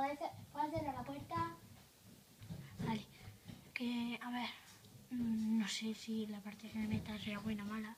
¿Puedes cerrar la puerta? Vale, que a ver, no sé si la parte que me meta sea buena o mala.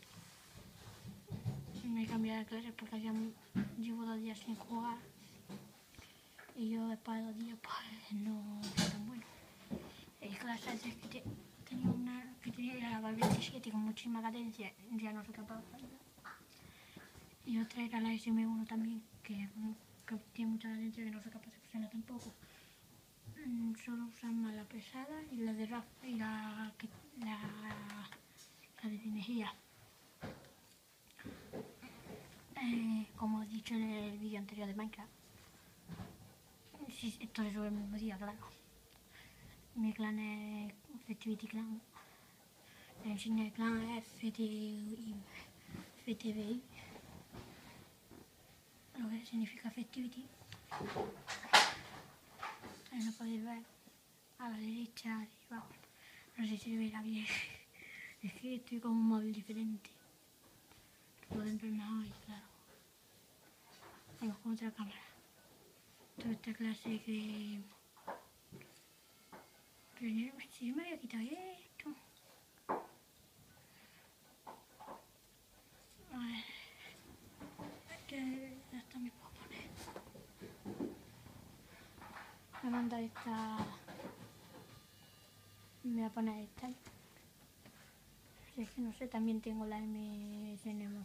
Me he cambiado de clase porque llevo 2 días sin jugar y yo después de 2 días pues no soy tan bueno. Hay clases que tenía una que tenía la 27 con muchísima cadencia, ya no soy capaz de hacerla. Y otra era la SM1 también, que tiene mucha cadencia que no soy capaz de hacerla tampoco. Solo usan más la pesada y la de rap y la de energía. Como he dicho en el vídeo anterior de Minecraft, esto se sube el mismo día, claro. Mi clan es Festivity Clan, la insignia de clan es FTBI, lo que significa Festivity. Ahí lo podéis ver a la derecha, arriba. No sé si se verá bien, es que estoy con un móvil diferente. Por dentro es mejor y claro. Vamos con otra cámara. Toda esta clase que... Pero si me había quitado esto. A ver... Que ya está me puedo poner. Me manda esta... Me voy a poner esta. Es que no sé, también tengo la MSN.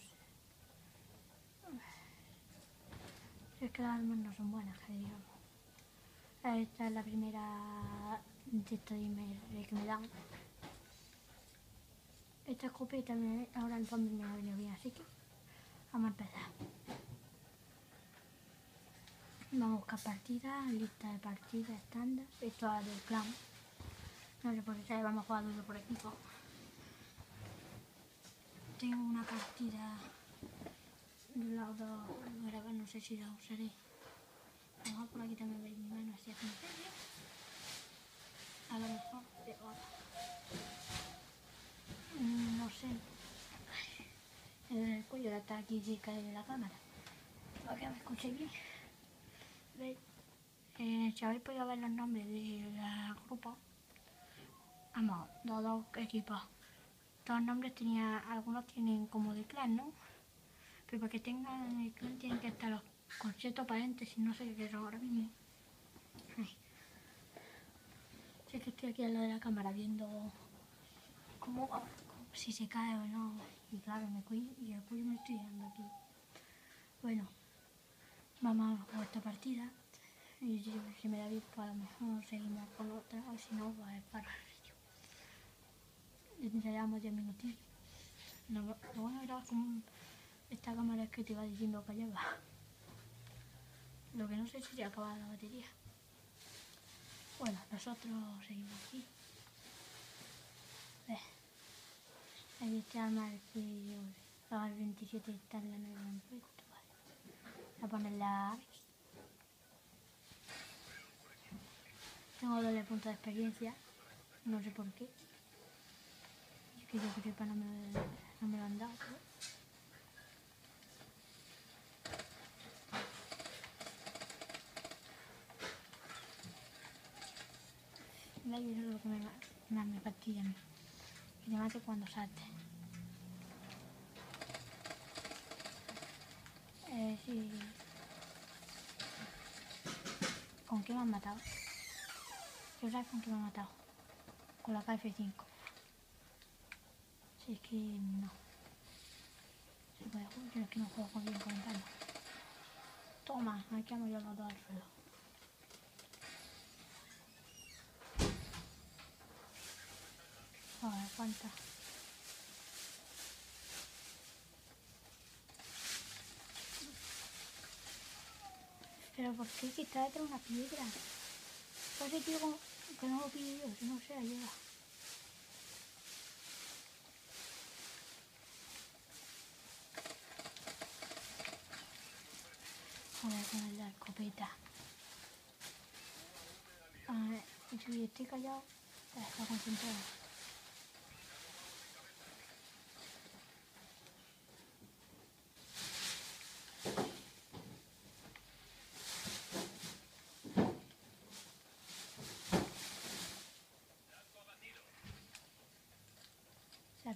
Es que las armas no son buenas, que digamos. Esta es la primera de estos emails que me dan. Esta escopeta ahora en zombie me ha venido bien, así que vamos a empezar. Vamos a buscar partidas, lista de partidas estándar. Esto es del clan. No sé por qué vamos a jugar duro por equipo. Tengo una partida de los dos, no sé si la usaré. A lo mejor por aquí también veis mi mano así haciendo serio. A lo mejor de ahora. No sé. El cuello está aquí cerca de la cámara. Para que me escuchéis bien. ¿Veis? Si habéis podido ver los nombres de los grupos, vamos, dos equipos. Todos los nombres algunos tienen como de clan, ¿no? Pero para que tengan el clan tienen que estar los con ciertos paréntesis, no sé qué son ahora mismo. Ay. Sé que estoy aquí al lado de la cámara viendo cómo si se cae o no. Y claro, el cuello me estoy dando aquí. Bueno, vamos a jugar esta partida. Y si me da bien, pues a lo mejor seguimos con otra, o si no, pues para el vídeo. Ya llevamos 10 minutos. Lo bueno era con esta cámara es que te va diciendo que lleva. Lo que no sé si se acaba la batería. Bueno, nosotros seguimos aquí. Ahí está el martillo. El 27 está en la nueva puesto. Vale. Voy a poner la... Tengo doble punto de experiencia. No sé por qué. Es que yo que sepa no me lo han dado. Eso es lo que más me fastidia a mí. Que te mate cuando salte. Sí. ¿Con qué me han matado? ¿Qué sabes con qué me han matado? Con la KF5. Si es que no. Se puede jugar, pero es que no juego bien con el palo. Toma, aquí hemos llevado los dos al suelo. Joder, cuántas. Pero ¿por qué? Si está detrás de una piedra. Por ese tío que no lo pide yo, si no se la lleva. Joder, con la escopeta. A ver, si estoy callado, está concentrado.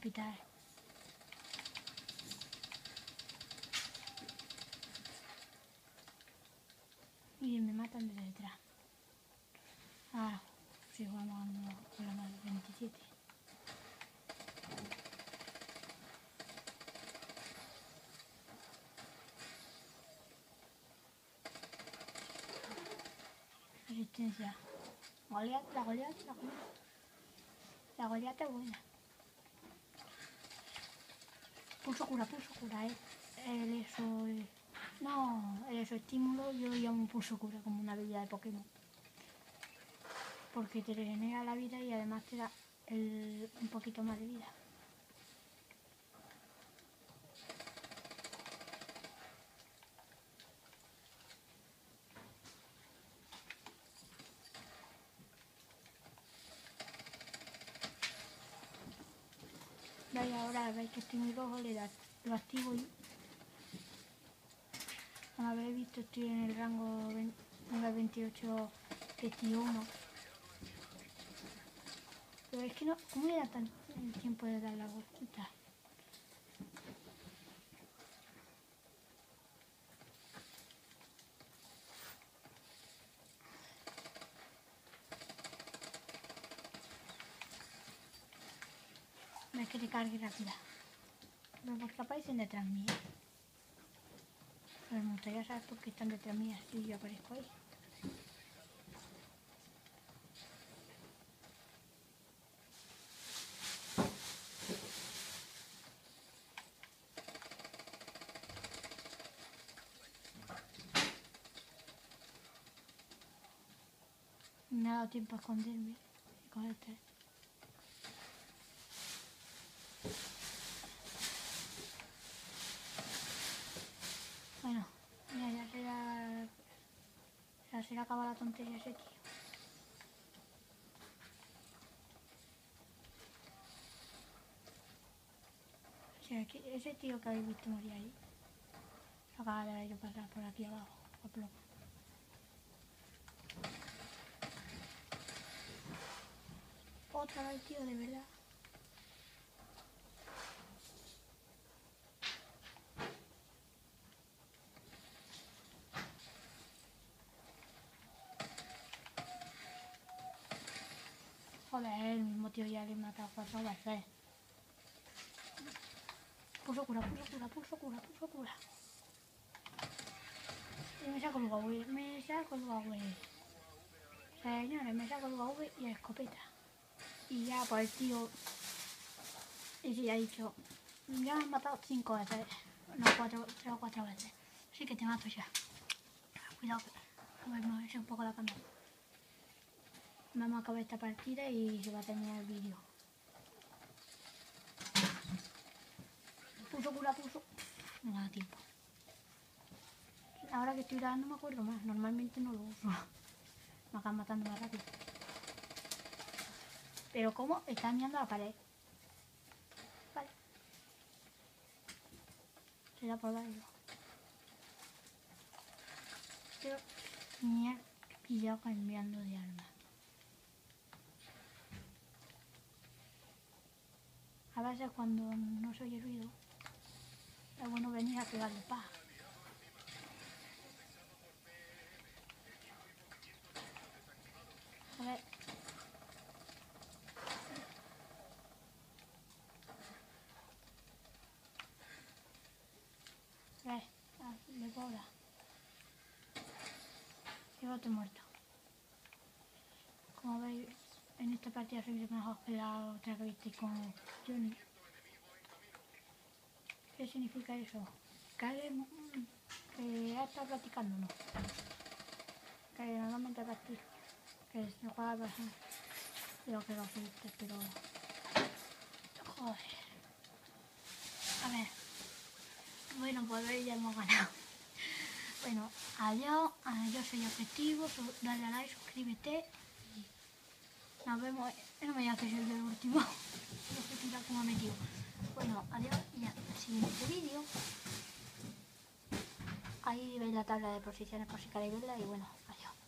hospital. Y me matan desde detrás. Ahora, sigo jugando con la más 27. Resistencia. Goliat, la Goliat. La Goliat es buena. Pulso cura, el eso... No, el eso estímulo yo llamo pulso cura como una habilidad de Pokémon. Porque te regenera la vida y además te da un poquito más de vida. Y ahora veis que estoy muy rojo, lo activo y como habréis visto estoy en el rango 28-21. Pero es que no, ¿cómo le da tan el tiempo de dar la vuelta? No es que te cargue rápida. Pero porque aparecen detrás mía. Pero me gustaría saber por qué están detrás mía si yo aparezco ahí. Me ha dado tiempo a esconderme y coger este. Bueno, mira, ya se le acaba la tontería a ese tío. O sea, ese tío que habéis visto morir ahí, se acaba de ir a pasar por aquí abajo, a plomo. Otra vez, tío, de verdad. Joder, el mismo tío ya le he matado 4 veces. Pulso cura. Y me saco el UAV, Señores, me saco el UAV y la escopeta. Y ya, pues el tío... Y sí, ha dicho... Ya me han matado 5 veces. No, 3 o 4 veces. Así que te mato ya. Cuidado, a ver, moverse un poco la cámara. Vamos a acabar esta partida y se va a terminar el vídeo. Pulso. No me da tiempo. Ahora que estoy grabando me acuerdo más. Normalmente no lo uso. Me acaban matando más rápido. Pero ¿cómo? Está mirando a la pared. Vale. Será por darlo. Pero me ha pillado cambiando de arma. A veces cuando no se oye ruido, es bueno venir a pegarle pa. A ver. Le puedo dar. Llevo otro muerto. Como veis, en esta partida soy mejor que la otra que viste con Johnny. ¿Qué significa eso? Que ya está practicando, ¿no? Que normalmente practica. Que se juega bastante. Creo que lo hiciste, pero... Joder. A ver. Bueno, pues hoy ya hemos ganado. Bueno, adiós. Yo soy Objetivo. Dale a like, suscríbete. Y nos vemos. No me digas que soy el último. No sé si cómo me metido. Bueno, adiós y hasta el siguiente vídeo. Ahí veis la tabla de posiciones por si queréis verla y bueno, adiós.